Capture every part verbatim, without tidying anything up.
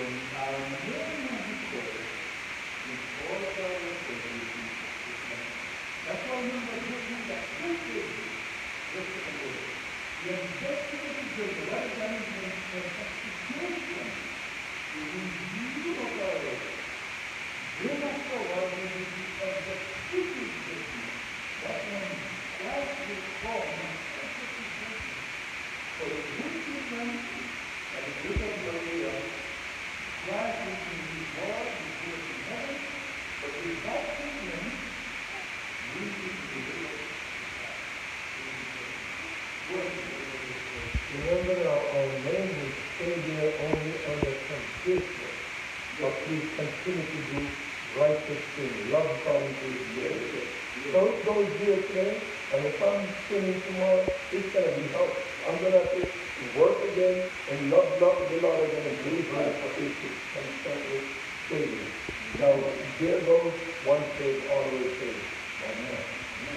our name will be called in all of our responsibilities. That's why remember this is the first day. Just a word. The investigative judge, the right management and substitution to review of our work. Bring us forward with the executive judgment. That when Christ will come and execute judgment for the good human and the good of the world, Christ will be rewarded with good in heaven, but without him, we will be rewarded. Remember, our, our name will stay there only under condition, but we continue to do righteous things, love God and do His will. So it goes here today, and if I'm sinning tomorrow, it's going to be help. I'm going to have to work again and love, love the Lord again and believe right for it to constantly saving. Now, there goes one saved, always saved. Amen.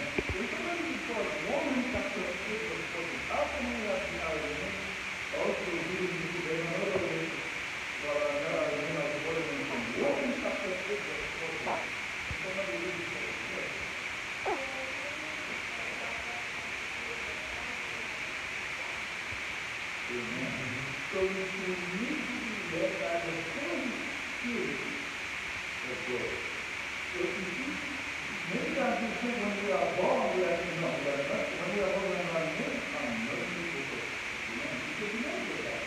Also, we will be today another way for another name of the word from Romans chapter eight, verse fourteen. Somebody read it for us. Amen. So we need to be led by the Holy Spirit of God. So you see, many times we think when we are born, we are in love, but when we are born, we are not in love. Because you know that.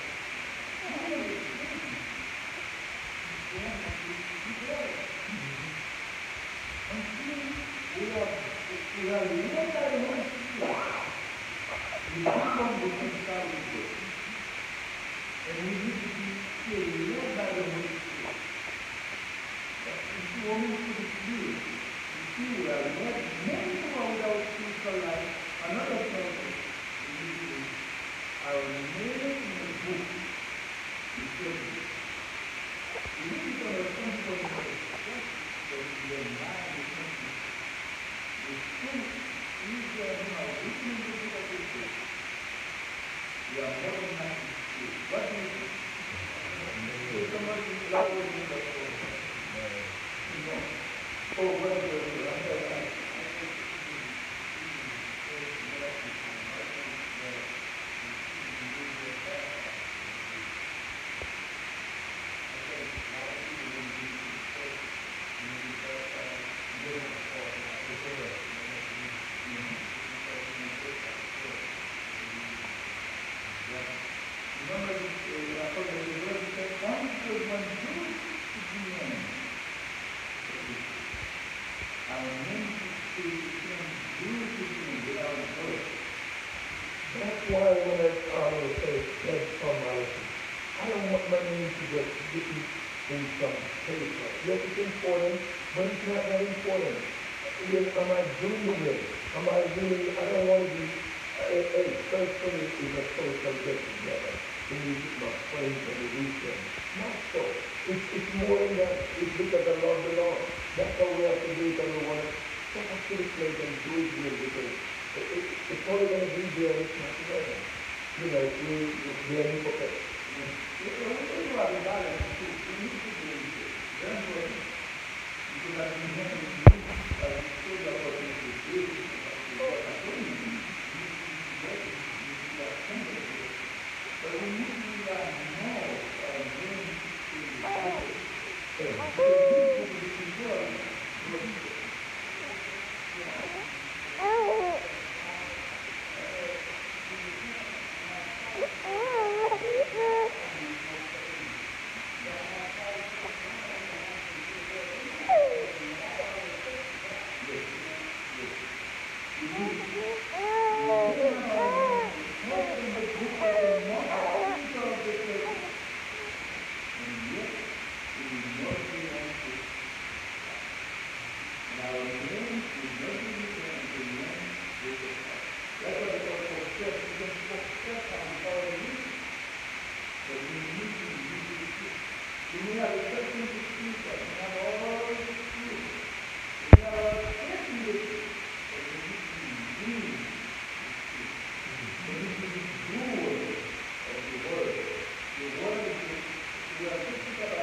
We are, we are led by the Holy Spirit. We become the inside of God. And we need to be led by the Holy Spirit. If you want me to be clear, you see we are led. Many people are without spiritual life. Another problem is our name in the book is good. We need to understand from the church that we are not the country. The truth is that we are written in the book of the church. We are more than not the truth. What do you think? So somebody is loud in the church. You know. Oh, what do you think? That's why when I always say, let formality, I don't want my name to get written in some paper. Yes, it's important, but it's not that important. Yes, am I doing it? Am I doing I don't want to be, a, a first thing is a social get together. To meet my friends on the weekend. Not so. It's, it's more than that. It's because I love the Lord. That's how we have to do it, and we want to step up to the plate and do it good because it, it, it's only going to be there, it's not together. You know, we, we are hypocrites. You know, we have a balance too. We need to do it. Very important. Because as we have in the as we stood up for this, we do it. But we need to learn more and bring to the Bible. So we need to be prepared. We are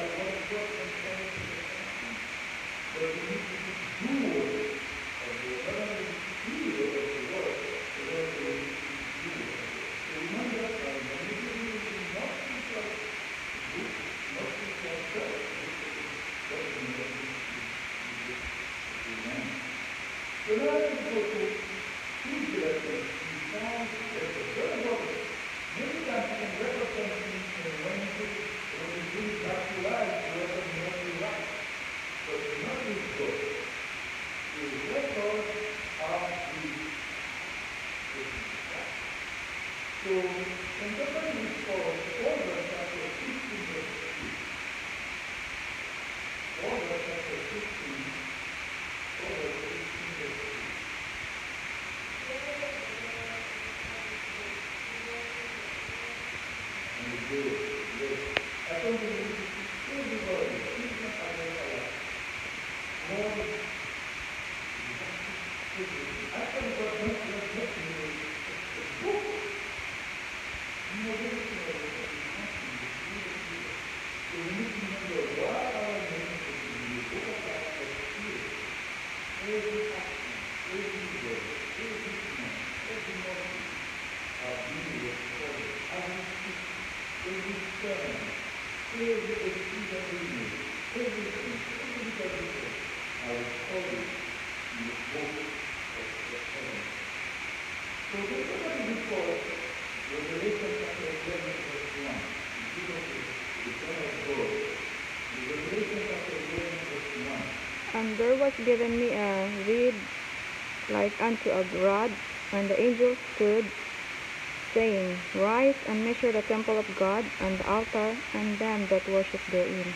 And there was given me a reed like unto a rod, and the angel stood, saying, Rise and measure the temple of God, and the altar, and them that worship therein.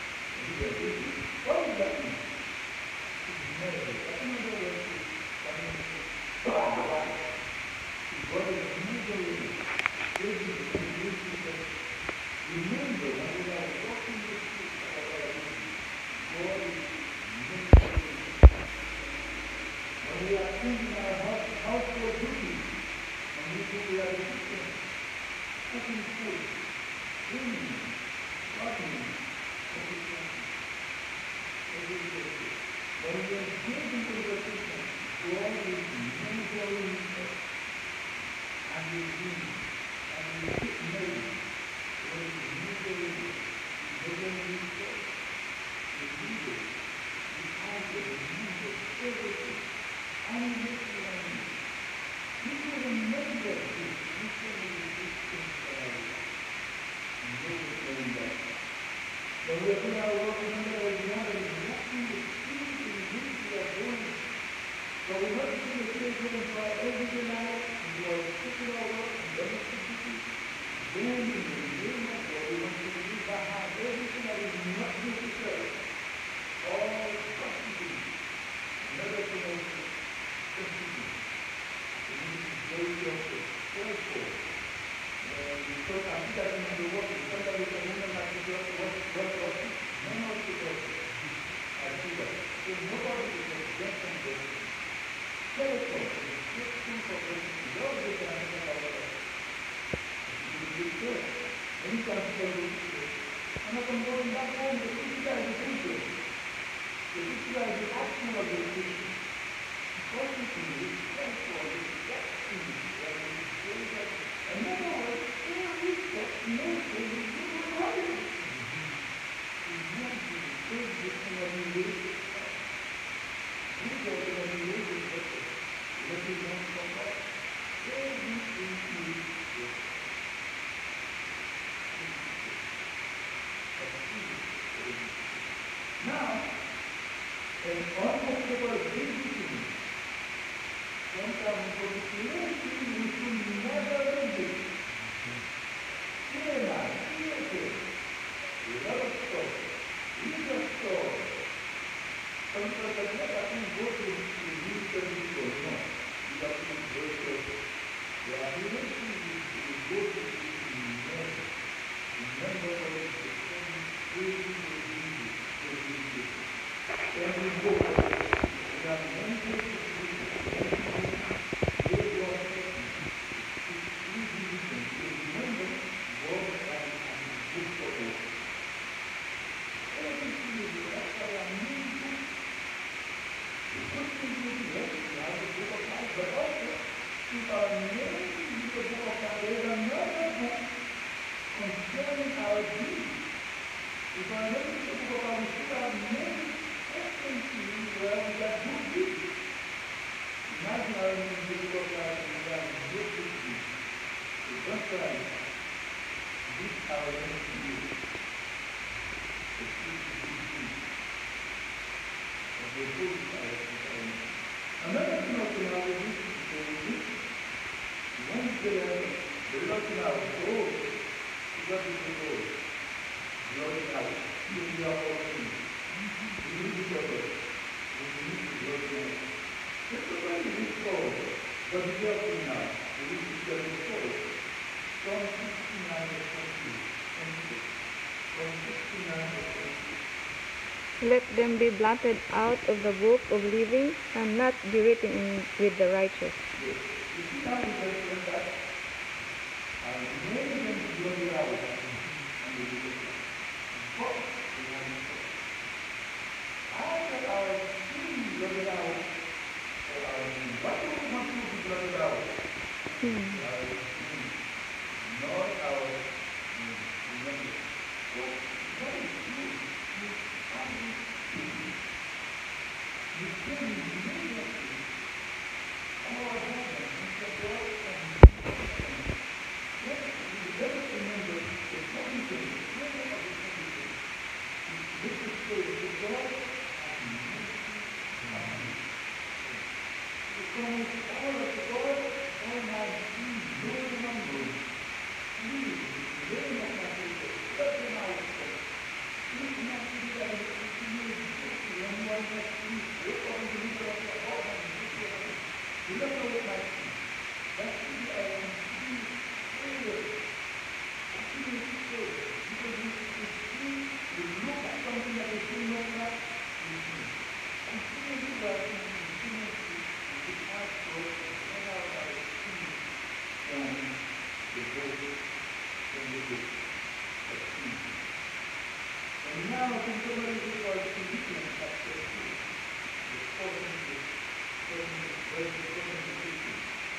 Let them be blotted out of the book of living and not be written in with the righteous. Yes. You see how we just went back? Our name is blotted out. And we did it. But we want to say, after our sin blotted out, or our sin, what do we want to be blotted out? Hmm. Our sin, not our sin. Remember. So, what is true? You have to sin. You sin immediately. Our heaven, Mister God, and let let us remember the funny thing, let us remember this is true, the God has mercy on you. Because all of God, all my sins, no remember. Please, in the name of my Savior, let them out. Please not to do that in the community. When you are not please, look on the leader of the heart and the leader of the remember what my sin. That is I am please prayer. Continue to pray. Because if you see, you look at something that is still not right, you see. Continue to do that and continue to to ask God to bring out our sin from the book, from the book of sin. And now, can somebody read our Philippians chapter two, the fourteenth verse, verse fifteen.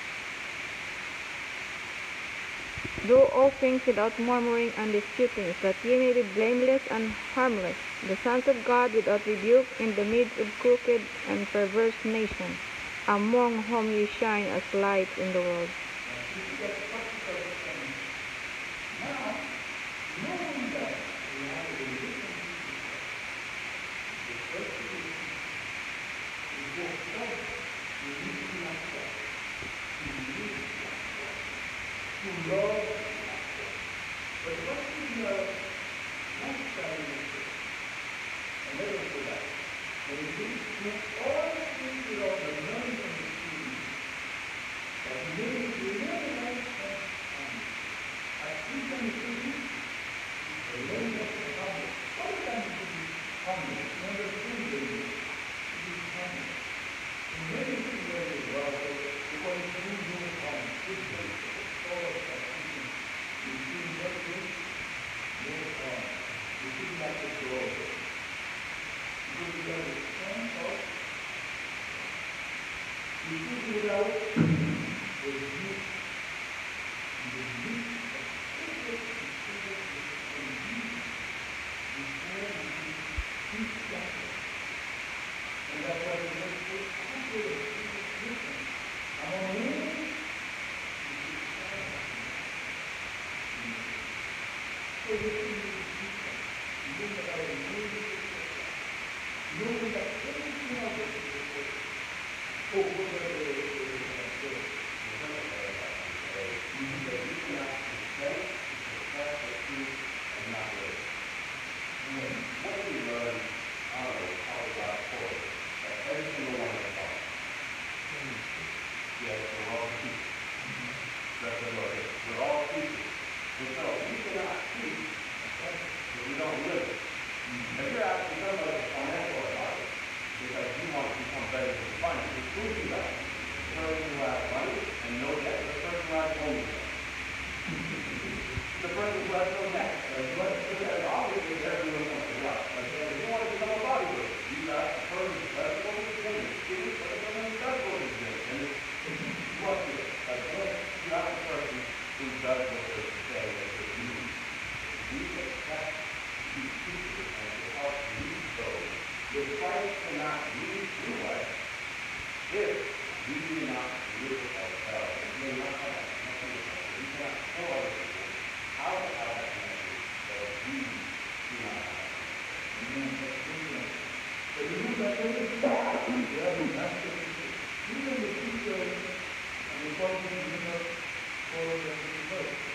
Do all things without murmuring and disputing, that ye may be blameless and harmless, the sons of God without rebuke, in the midst of crooked and perverse nations, among whom ye shine as lights in the world. Now, knowing that we have a relationship with God, the first thing is before God, we need to be like God, to live like God, to love like God. But what is your lifestyle in the church? And let us go back. When it says, do all things without the learning of the Spirit, that may be realized as harmony. As Christian Spirit, the learning of the harmony. What does that mean to be harmony? Number three, to be harmony. In many things where the world, because we do harmony, it's very all of that. We see nothing, no harm. We see like a glory. Because we are the son of, we see it out, the youth, the youth of spirit, the spirit is from you, before we can teach that. And that's why we must take after the spirit wisdom. Among women, we should try that. So we can teach that. We look at our music, knowing that everything else is the oh, what are the What do we learn out of how God taught that every single one of us are? Yes, we're all people. That's the Lord. We're all people. And so we cannot speak if we don't live it. If you're asking somebody for financial advice because you want to become better than finances, who do that? The person who has money and no debt, or the person who has only debt? The person who has no debt. Because obviously everyone wants to God. Like if you want to become a bodybuilder, you got a person who does what he's doing. You got a person who does what he's doing. And it's what it is. Like you got a person who does what they're saying that they do. We expect these people and to help lead those. Your Christ cannot lead through us if we do not live ourselves. We may not have nothing to help. We cannot show other people how to have that message that we do not have. Amen. But you know that there is we have a master teacher. Even the teacher and the person who is not for the first.